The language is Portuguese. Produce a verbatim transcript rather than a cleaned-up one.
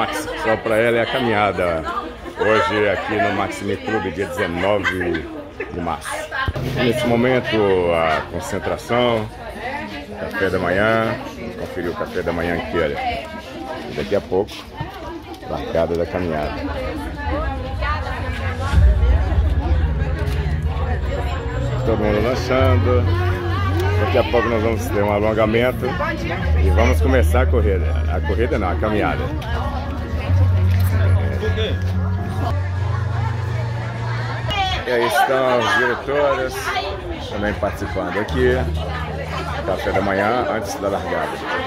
Max, só para ela é a caminhada. Hoje aqui no Maxime Clube, dia dezenove de março. Nesse momento, a concentração, café da manhã, vamos conferir o café da manhã inteiro. E daqui a pouco, largada da caminhada. Todo mundo lançando. Daqui a pouco nós vamos ter um alongamento e vamos começar a corrida. A corrida não, a caminhada. E aí estão as diretoras também participando aqui. Café da manhã antes da largada.